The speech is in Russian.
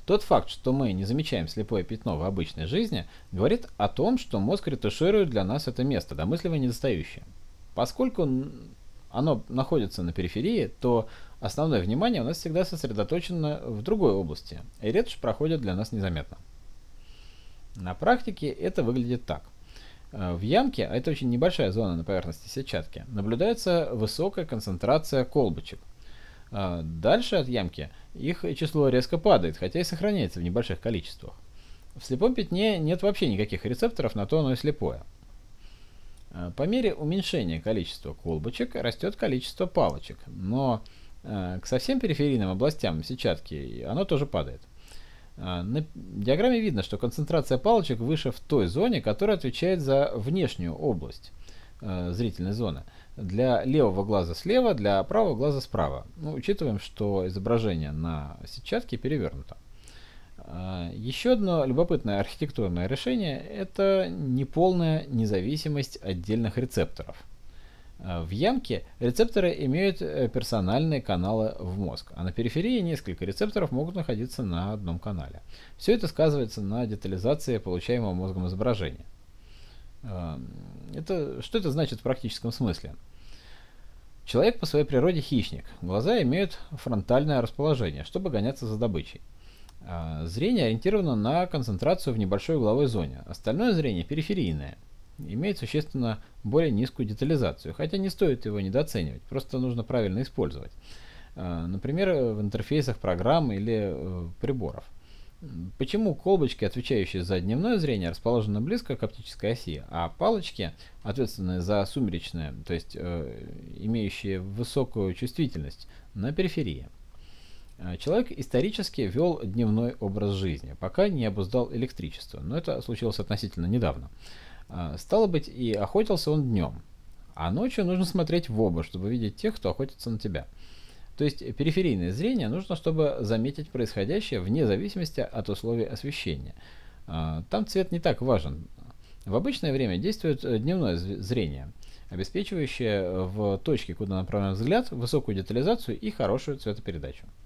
Тот факт, что мы не замечаем слепое пятно в обычной жизни, говорит о том, что мозг ретуширует для нас это место, домысливая недостающее. Поскольку оно находится на периферии, то основное внимание у нас всегда сосредоточено в другой области, и ретушь проходит для нас незаметно. На практике это выглядит так. В ямке, а это очень небольшая зона на поверхности сетчатки, наблюдается высокая концентрация колбочек. Дальше от ямки их число резко падает, хотя и сохраняется в небольших количествах. В слепом пятне нет вообще никаких рецепторов, на то оно и слепое. По мере уменьшения количества колбочек растет количество палочек, но к совсем периферийным областям сетчатки оно тоже падает. На диаграмме видно, что концентрация палочек выше в той зоне, которая отвечает за внешнюю область зрительной зоны. Для левого глаза слева, для правого глаза справа. Учитываем, что изображение на сетчатке перевернуто. Еще одно любопытное архитектурное решение – это неполная независимость отдельных рецепторов. В ямке рецепторы имеют персональные каналы в мозг, а на периферии несколько рецепторов могут находиться на одном канале. Все это сказывается на детализации получаемого мозгом изображения. Что это значит в практическом смысле? Человек по своей природе хищник. Глаза имеют фронтальное расположение, чтобы гоняться за добычей. Зрение ориентировано на концентрацию в небольшой угловой зоне. Остальное зрение периферийное, имеет существенно более низкую детализацию, хотя не стоит его недооценивать, просто нужно правильно использовать. Например, в интерфейсах программ или приборов. Почему колбочки, отвечающие за дневное зрение, расположены близко к оптической оси, а палочки, ответственные за сумеречное, то есть имеющие высокую чувствительность, на периферии? Человек исторически вел дневной образ жизни, пока не обуздал электричество, но это случилось относительно недавно. Стало быть, и охотился он днем, а ночью нужно смотреть в оба, чтобы видеть тех, кто охотится на тебя. То есть периферийное зрение нужно, чтобы заметить происходящее вне зависимости от условий освещения. Там цвет не так важен. В обычное время действует дневное зрение, обеспечивающее в точке, куда направлен взгляд, высокую детализацию и хорошую цветопередачу.